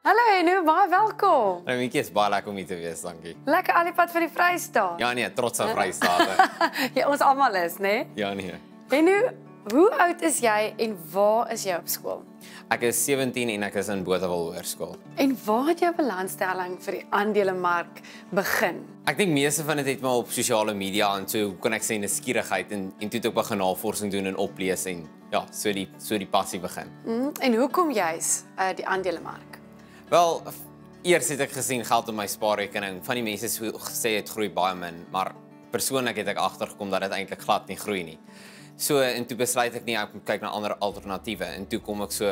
Hallo Henno, baie welkom. Minki is baie lekker om hier te wees, dankie. Lekker al die pad van die Vrystaat. Ja nee, trotse Vrystaat. Ja, ons almal is, né? Ja nee. Henno, hoe oud is jy en waar is jy op skool? Ek is 17 en ek is in Botawil Hoërskool. En waar het jou belangstelling vir die aandelemark begin? Ek dink meeste van dit het maar op sosiale media en so kon ek sê nuuskierigheid en toe het ek begin navorsing doen en oplees en ja, so die passie begin. En hoekom juis die aandelemark? Wel, eers het ek gesien geld op my spaarrekening. Van die mense sê dit groei baie min, maar persoonlik het ek agtergekom dat dit eintlik glad nie groei nie. So en toe besluit ek nie ek moet kyk na ander alternatiewe en toe kom ek so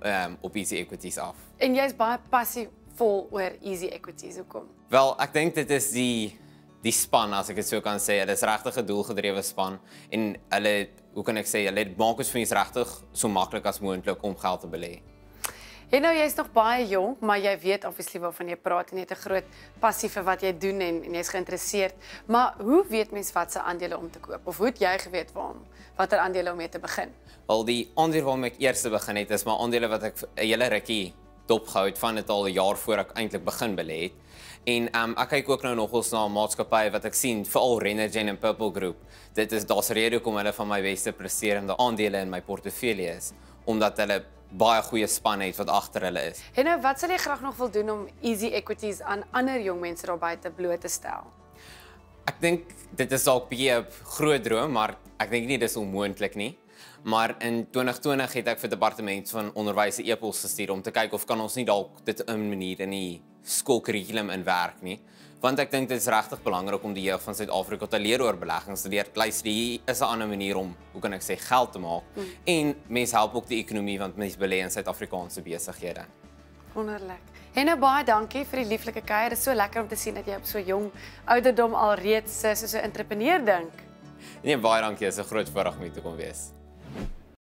op Easy Equities af. En jy's baie passievol oor Easy Equities, hoekom? Wel, ek dink dit is die span, as ek dit so kan sê. Hulle is regtig 'n doelgedrewe span en hulle, hoe kan ek sê, hulle maak ons vir ons regtig so maklik as moontlik om geld te belê. Henno, jy's nog baie jonk, maar jy weet obviously waarvan jy praat en jy het 'n groot passie vir wat jy doen en jy's geïnteresseerd. Maar hoe weet mens wat se aandele om te koop? Of hoe het jy geweet watter aandele om mee te begin? Wel, die aandele waarmee ek eers begin het, is maar aandele wat ek 'n hele rukkie dopgehou het van dit al 'n jaar voor ek eintlik begin belê het. En ek kyk ook nou nogals na maatskappye wat ek sien, veral Renergen en Purple Group. Daar's 'n rede hoekom hulle van my beste presterende aandele in my portefeulje is, omdat hulle baie goeie span het wat agter hulle is. Henno, wat sal jy graag nog wil doen om Easy Equities aan ander jong mense daar buite bloot te stel? Ek dink dit is dalk 'n bietjie 'n groot droom, maar ek dink nie dis onmoontlik nie. Maar in 2020 het ek vir departement van onderwys 'n e-pos gestuur om te kyk of kan ons nie dalk dit op 'n manier in die skoolkurrikulum inwerk nie. Want ek dink dit is regtig belangrik om die jeug van Suid-Afrika te leer oor beleggings, te leer luister, hier is 'n ander manier om, hoe kan ek sê, geld te maak. En mense help ook die ekonomie want mense belê in Suid-Afrikaanse besighede. Wonderlik. Henno, baie dankie vir die lieflike kuier. Dit is so lekker om te sien dat jy op so jong ouderdom al reeds soos 'n entrepreneur dink. Nee, baie dankie, dit is 'n groot voorreg om hier te kom wees.